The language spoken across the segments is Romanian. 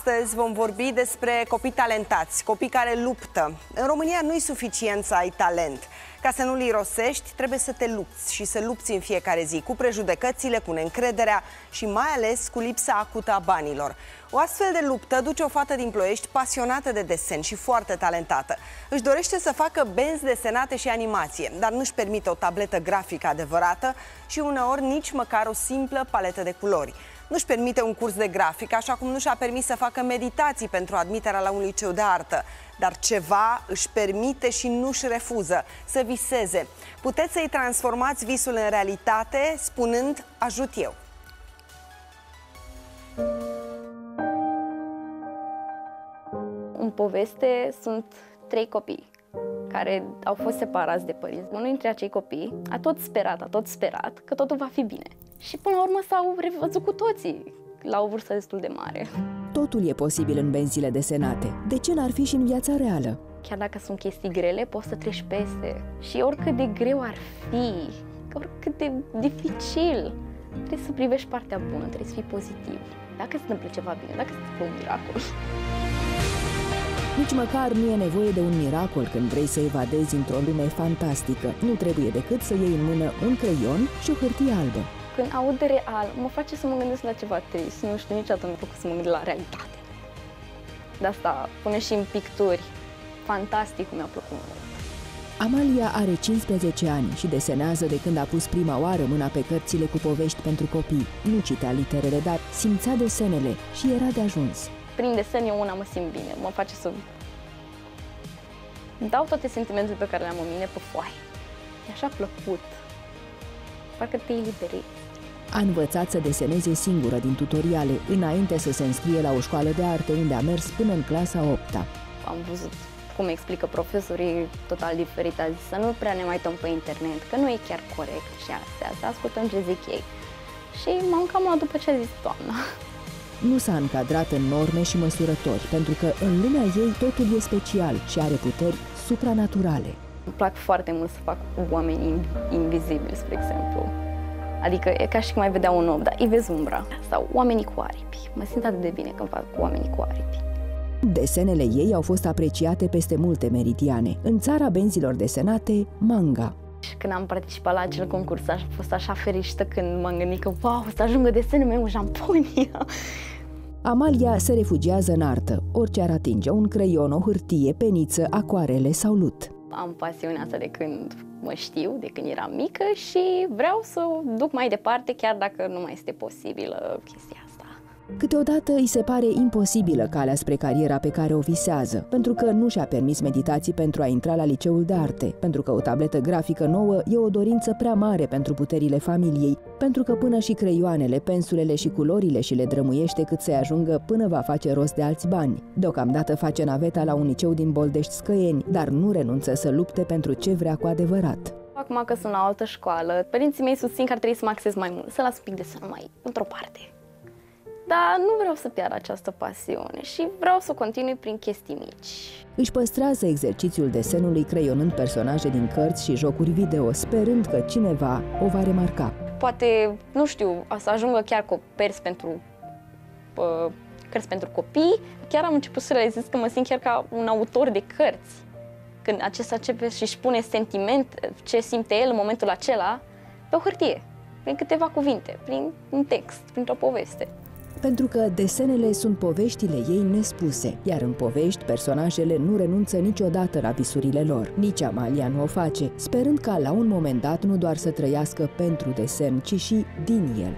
Astăzi vom vorbi despre copii talentați, copii care luptă. În România nu e suficient să ai talent. Ca să nu-l irosești, trebuie să te lupți și să lupți în fiecare zi, cu prejudecățile, cu neîncrederea și mai ales cu lipsa acută a banilor. O astfel de luptă duce o fată din Ploiești pasionată de desen și foarte talentată. Își dorește să facă benzi desenate și animație, dar nu-și permite o tabletă grafică adevărată și uneori nici măcar o simplă paletă de culori. Nu-și permite un curs de grafică, așa cum nu și-a permis să facă meditații pentru admiterea la un liceu de artă. Dar ceva își permite și nu-și refuză: să viseze. Puteți să-i transformați visul în realitate spunând: ajut eu. În poveste sunt 3 copii care au fost separați de părinți. Unul dintre acei copii a tot sperat că totul va fi bine. Și până la urmă s-au revăzut cu toții la o vârstă destul de mare. Totul e posibil în benzile desenate. De ce n-ar fi și în viața reală? Chiar dacă sunt chestii grele, poți să treci peste. Și oricât de greu ar fi, oricât de dificil, trebuie să privești partea bună, trebuie să fii pozitiv. Dacă se întâmplă ceva bine, dacă se întâmplă un miracol. Nici măcar nu e nevoie de un miracol când vrei să evadezi într-o lume fantastică. Nu trebuie decât să iei în mână un creion și o hârtie albă. Când aud de real, mă face să mă gândesc la ceva trist. Nu știu, niciodată mi-a făcut să mă gândesc la realitate. De asta pune și în picturi. Fantastic, mi-a plăcut. Amalia are 15 ani și desenează de când a pus prima oară mâna pe cărțile cu povești pentru copii. Nu citea literele, dar simțea desenele și era de ajuns. Prin desen eu una mă simt bine, mă face să dau toate sentimentele pe care le am în mine pe foaie. E așa plăcut. Parcă te eliberezi. A învățat să deseneze singură din tutoriale, înainte să se înscrie la o școală de arte, unde a mers până în clasa 8-a. Am văzut cum explică profesorii total diferit. A zis să nu prea ne mai uităm pe internet, că nu e chiar corect și astea, să ascultăm ce zic ei. Și m-am cam luat după ce a zis doamna. Nu s-a încadrat în norme și măsurători, pentru că în lumea ei totul e special și are puteri supranaturale. Îmi plac foarte mult să fac oameni invizibili, spre exemplu. Adică e ca și cum ai vedea un om, dar îi vezi umbra. Sau oamenii cu aripi. Mă simt atât de bine când fac cu oamenii cu aripi. Desenele ei au fost apreciate peste multe meridiane. În țara benzilor desenate, Manga. Și când am participat la acel concurs, am fost așa fericită când m-am gândit că, wow, să ajungă desenul meu în Japonia. Amalia se refugiază în artă. Orice ar atinge, un creion, o hârtie, peniță, acoarele sau lut. Am pasiunea asta de când mă știu, de când eram mică și vreau să o duc mai departe, chiar dacă nu mai este posibilă chestia asta. Câteodată îi se pare imposibilă calea spre cariera pe care o visează, pentru că nu și-a permis meditații pentru a intra la liceul de arte, pentru că o tabletă grafică nouă e o dorință prea mare pentru puterile familiei, pentru că până și creioanele, pensulele și culorile și le drămuiește cât să-i ajungă până va face rost de alți bani. Deocamdată face naveta la un liceu din Boldești-Scăieni, dar nu renunță să lupte pentru ce vrea cu adevărat. Acum că sunt la o altă școală, părinții mei susțin că ar trebui să mă axez mai mult, să las un pic de să mai într-o parte. Dar nu vreau să pierd această pasiune și vreau să continui prin chestii mici. Își păstrează exercițiul desenului creionând personaje din cărți și jocuri video, sperând că cineva o va remarca. Poate, nu știu, să ajungă chiar cu cărți pentru copii. Chiar am început să realizez că mă simt chiar ca un autor de cărți. Când acesta începe și își pune sentiment, ce simte el în momentul acela, pe o hârtie, prin câteva cuvinte, prin un text, printr-o poveste. Pentru că desenele sunt poveștile ei nespuse, iar în povești personajele nu renunță niciodată la visurile lor. Nici Amalia nu o face, sperând ca la un moment dat nu doar să trăiască pentru desen, ci și din el.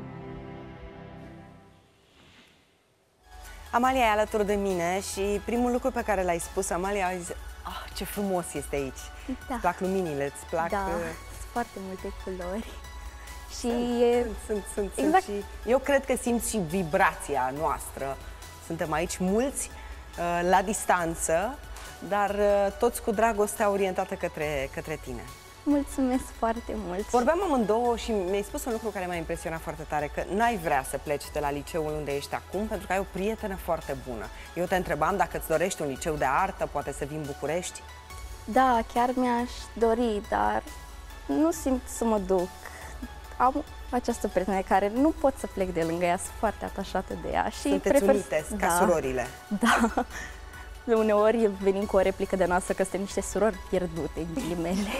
Amalia e alături de mine și primul lucru pe care l-ai spus, Amalia, a zis: "Ah, ce frumos este aici." Da. Îți plac luminile, îți plac... Da, sunt foarte multe culori. Și Sunt. exact. Și eu cred că simți și vibrația noastră. Suntem aici mulți, la distanță, dar toți cu dragostea orientată către tine. Mulțumesc foarte mult. Vorbeam amândouă și mi-ai spus un lucru care m-a impresionat foarte tare, că n-ai vrea să pleci de la liceul unde ești acum, pentru că ai o prietenă foarte bună. Eu te întrebam dacă îți dorești un liceu de artă, poate să vii în București. Da, chiar mi-aș dori, dar nu simt să mă duc. această prietenă care nu pot să plec de lângă ea, sunt foarte atașată de ea. Și sunteți unite, ca surorile. Da. Uneori venim cu o replică de noastră că suntem niște surori pierdute, în ghilimele.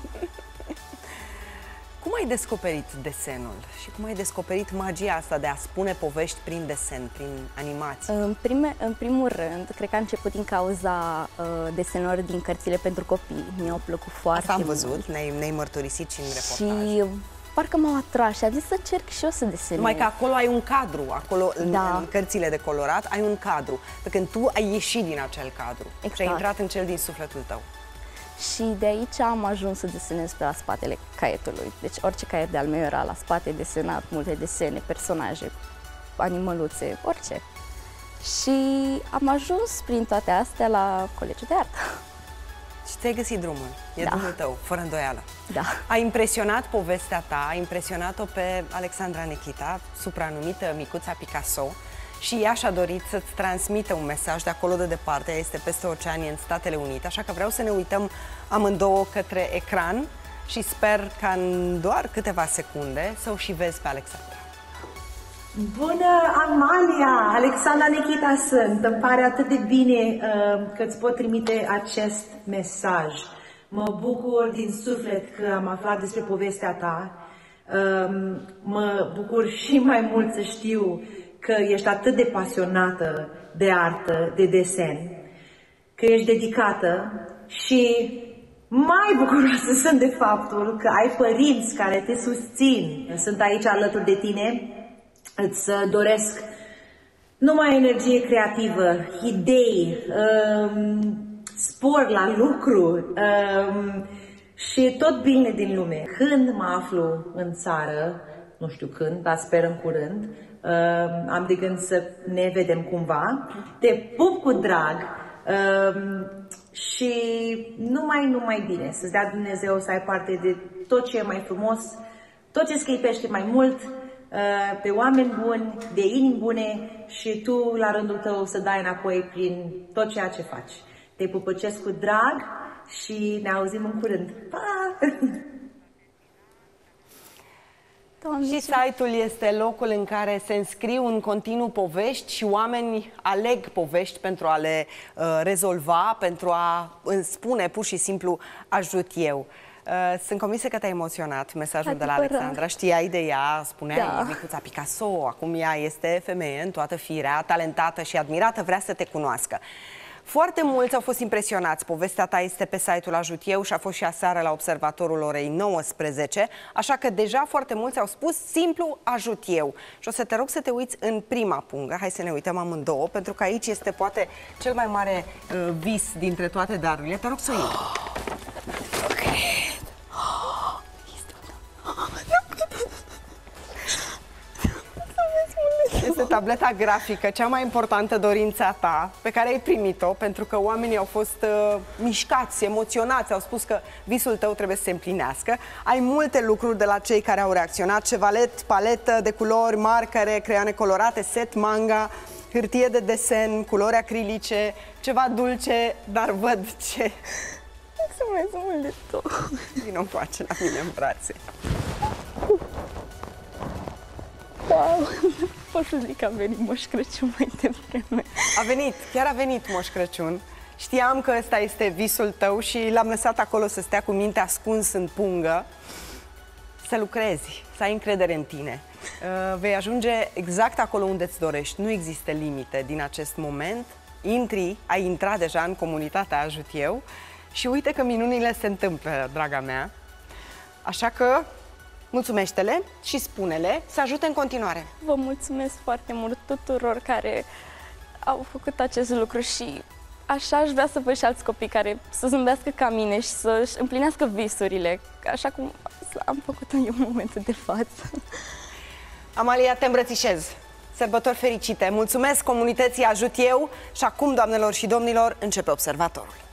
Cum ai descoperit desenul și cum ai descoperit magia asta de a spune povești prin desen, prin animații? În primul rând, cred că a început din cauza desenelor din cărțile pentru copii. Mi-au plăcut foarte mult. Asta am văzut, ne-ai mărturisit și în reportaj. Și parcă m-au atras și am zis să încerc și eu să desenez. Numai că acolo ai un cadru, acolo în cărțile de colorat ai un cadru, pe când tu ai ieșit din acel cadru și ai intrat în cel din sufletul tău. Și de aici am ajuns să desenez pe la spatele caietului. Deci orice caiet de-al meu era la spate desenat, multe desene, personaje, animăluțe, orice. Și am ajuns prin toate astea la colegiul de artă. Și ți-ai găsit drumul, drumul tău, fără îndoială. Da. A impresionat povestea ta, a impresionat-o pe Alexandra Nechita, supranumită Micuța Picasso, și ea și-a dorit să-ți transmită un mesaj de acolo de departe, ea este peste oceanii în Statele Unite, așa că vreau să ne uităm amândouă către ecran și sper ca în doar câteva secunde să o și vezi pe Alexandra. Bună, Amalia! Alexandra Nechita sunt. Îmi pare atât de bine că îți pot trimite acest mesaj. Mă bucur din suflet că am aflat despre povestea ta. Mă bucur și mai mult să știu că ești atât de pasionată de artă, de desen, că ești dedicată și mai bucuroasă sunt de faptul că ai părinți care te susțin. Sunt aici alături de tine. Îți doresc numai energie creativă, idei, spor la lucru și tot bine din lume. Când mă aflu în țară, nu știu când, dar sper în curând, am de gând să ne vedem cumva. Te pup cu drag și numai bine. Să-ți dea Dumnezeu să ai parte de tot ce e mai frumos, tot ce scripește mai mult, pe oameni buni, de inimi bune și tu, la rândul tău, să dai înapoi prin tot ceea ce faci. Te pupăcesc cu drag și ne auzim în curând. Pa! Și site-ul este locul în care se înscriu în continuu povești și oamenii aleg povești pentru a le rezolva, pentru a spune pur și simplu ajut eu. Sunt convinsă că te-a emoționat mesajul de la Alexandra. Știai de ea, spuneai, Micuța Picasso, acum ea este femeie în toată firea, talentată și admirată, vrea să te cunoască. Foarte mulți au fost impresionați. Povestea ta este pe site-ul Ajut Eu și a fost și aseară la Observatorul orei 19, așa că deja foarte mulți au spus simplu Ajut Eu. Și o să te rog să te uiți în prima pungă. Hai să ne uităm amândouă, pentru că aici este poate cel mai mare vis dintre toate darurile. Te rog să o iei. Este tableta grafică, cea mai importantă dorință a ta, pe care ai primit-o, pentru că oamenii au fost mișcați, emoționați, au spus că visul tău trebuie să se împlinească. Ai multe lucruri de la cei care au reacționat: șevalet, paletă de culori, marcare, creioane colorate, set manga, hârtie de desen, culori acrilice, ceva dulce, dar văd ce... Mulțumesc mult de tot! Vino încoace la mine în brațe. Wow! Pot să zic că a venit Moș Crăciun mai devreme. A venit, chiar a venit Moș Crăciun. Știam că ăsta este visul tău și l-am lăsat acolo să stea cu mintea ascuns în pungă. Să lucrezi, să ai încredere în tine. Vei ajunge exact acolo unde îți dorești. Nu există limite din acest moment. Ai intrat deja în comunitatea Ajut Eu și uite că minunile se întâmplă, draga mea. Așa că mulțumește-le și spune-le să ajute în continuare. Vă mulțumesc foarte mult tuturor care au făcut acest lucru și așa aș vrea să văd și alți copii care să zâmbească ca mine și să-și împlinească visurile, așa cum am făcut eu în momentul de față. Amalia, te îmbrățișez. Sărbători fericite! Mulțumesc comunității Ajut Eu și acum, doamnelor și domnilor, începe Observatorul.